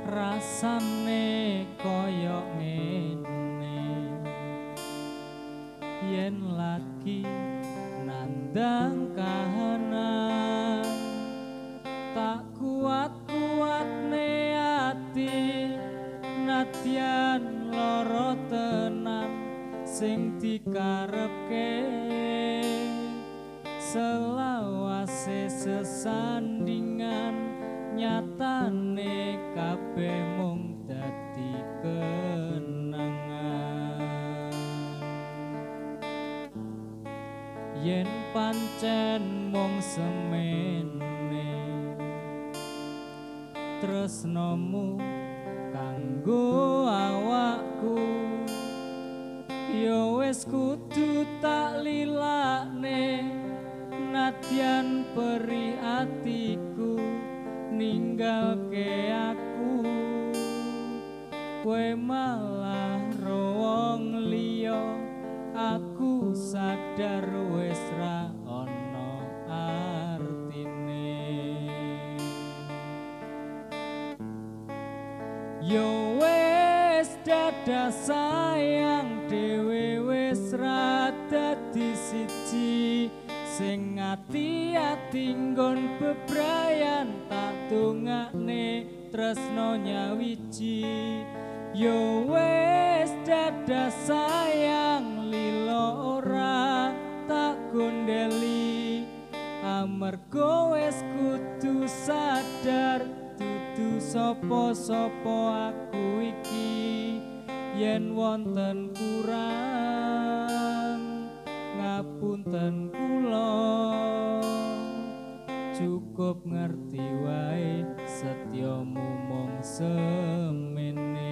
rasane koyo ngene yen lagi nandang kahanan tak kuat-kuatne ati nadyan lara tenan sing dikarepke selawase sesandingan nyatane kabeh mung dadi kenangan yen pancen mung semene tresnomu kanggo awakku yo wis kudu tak lilakne nadyan peri atiku ninggalke aku kowe malah rowong liya aku sadar wis ra ana artine yo wis dadah sayang dhewe wis ra dadi siji sing ati-ati nggon bebrayan tak dongakne tresno nyawiji yo wis dadah sayang lilo ora tak gondeli amarga wis kudu sadar dudu sapa-sapa aku iki yen wonten kurang ngapunten kula cukup ngerti wae setyamu mung semene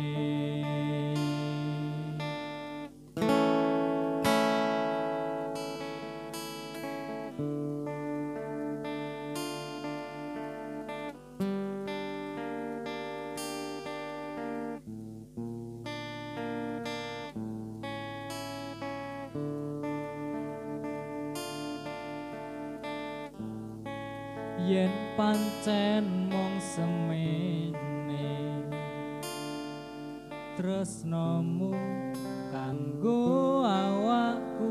yen pancen mung semene tresnomu kanggo awakku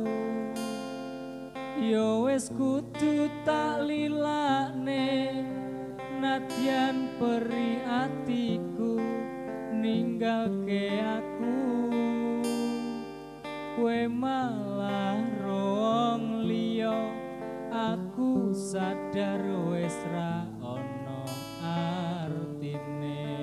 yo wis kudu tak lilakne nadyan peri atiku ninggalke aku kowe malah rowong liya aku sadar wis ra ana artine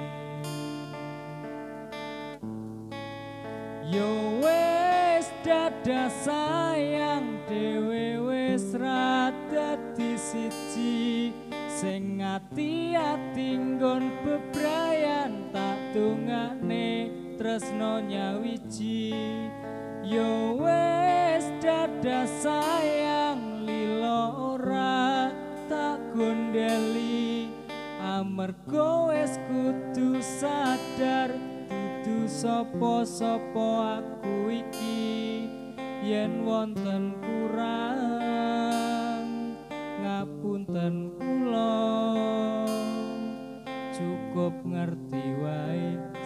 yo wis dadah sayang dhewe wis ra dadi siji sing ati-ati nggon bebrayan tak dongakne tresno nyawiji yo wis dadah sayang lilo ora tak gondeli amarga wis kudu sadar dudu sapa-sapa aku iki yen wonten kurang ngapunten kula cukup ngerti wae